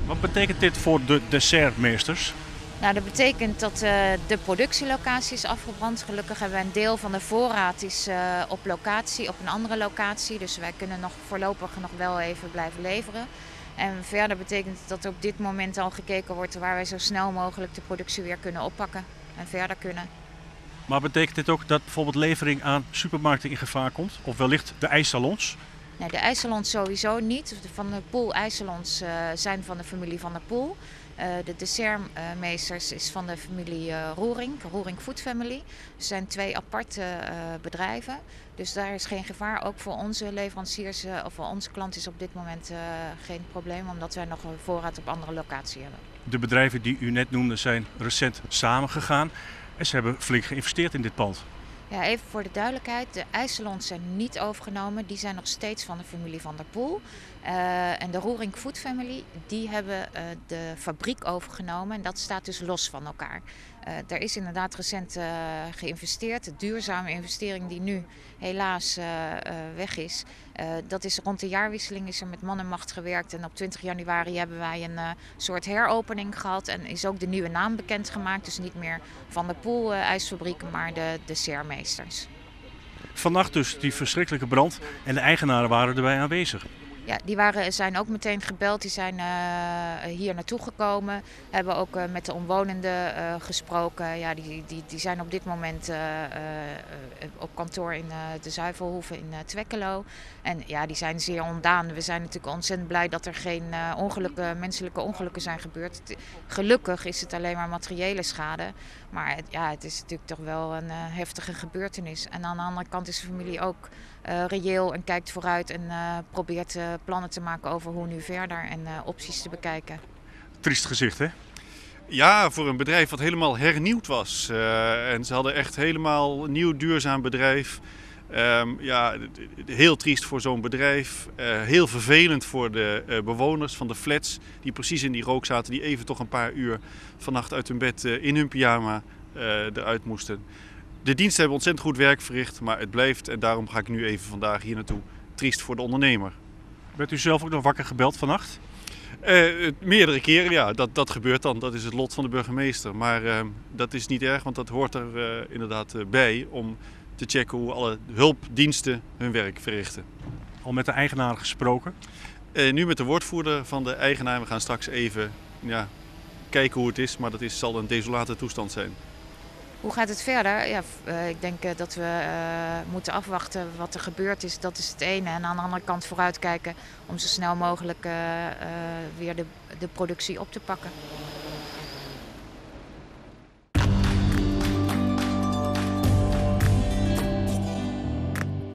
Wat betekent dit voor de dessertmeesters? Nou, dat betekent dat de productielocatie is afgebrand. Gelukkig hebben we een deel van de voorraad is op locatie, op een andere locatie. Dus wij kunnen nog voorlopig nog wel even blijven leveren. En verder betekent het dat er op dit moment al gekeken wordt waar wij zo snel mogelijk de productie weer kunnen oppakken en verder kunnen. Maar betekent dit ook dat bijvoorbeeld levering aan supermarkten in gevaar komt? Of wellicht de ijssalons? Nee, de ijssalons sowieso niet. Van de Poel ijssalons zijn van de familie Van der Poel. De dessertmeesters is van de familie Roering Food Family. Het zijn twee aparte bedrijven. Dus daar is geen gevaar. Ook voor onze leveranciers of voor onze klanten is op dit moment geen probleem. Omdat wij nog een voorraad op andere locatie hebben. De bedrijven die u net noemde zijn recent samengegaan. En ze hebben flink geïnvesteerd in dit pand. Ja, even voor de duidelijkheid, de ijssalons zijn niet overgenomen. Die zijn nog steeds van de familie Van der Poel. En de Roering Food Family, die hebben de fabriek overgenomen. En dat staat dus los van elkaar. Er is inderdaad recent geïnvesteerd. De duurzame investering die nu helaas weg is. Dat is rond de jaarwisseling is er met man en macht gewerkt. En op 20 januari hebben wij een soort heropening gehad. En is ook de nieuwe naam bekendgemaakt. Dus niet meer Van der Poel ijsfabriek, maar de dessertmeesters. Vannacht dus die verschrikkelijke brand en de eigenaren waren erbij aanwezig. Ja, die zijn ook meteen gebeld. Die zijn hier naartoe gekomen. Hebben ook met de omwonenden gesproken. Ja, die zijn op dit moment op kantoor in de Zuivelhoeve in Twekkelo. En ja, die zijn zeer ontdaan. We zijn natuurlijk ontzettend blij dat er geen menselijke ongelukken zijn gebeurd. Gelukkig is het alleen maar materiële schade. Maar ja, het is natuurlijk toch wel een heftige gebeurtenis. En aan de andere kant is de familie ook reëel en kijkt vooruit en probeert plannen te maken over hoe nu verder en opties te bekijken. Triest gezicht, hè? Ja, voor een bedrijf wat helemaal hernieuwd was. En ze hadden echt helemaal een nieuw duurzaam bedrijf. Ja, heel triest voor zo'n bedrijf. Heel vervelend voor de bewoners van de flats die precies in die rook zaten. Die even toch een paar uur vannacht uit hun bed in hun pyjama eruit moesten. De diensten hebben ontzettend goed werk verricht, maar het blijft, en daarom ga ik nu even vandaag hier naartoe, triest voor de ondernemer. Bent u zelf ook nog wakker gebeld vannacht? Meerdere keren, ja, dat gebeurt dan. Dat is het lot van de burgemeester. Maar dat is niet erg, want dat hoort er inderdaad bij om te checken hoe alle hulpdiensten hun werk verrichten. Al met de eigenaar gesproken? Nu met de woordvoerder van de eigenaar. We gaan straks even kijken hoe het is, maar zal een desolate toestand zijn. Hoe gaat het verder? Ja, ik denk dat we moeten afwachten wat er gebeurd is. Dat is het ene. En aan de andere kant vooruitkijken om zo snel mogelijk weer de productie op te pakken.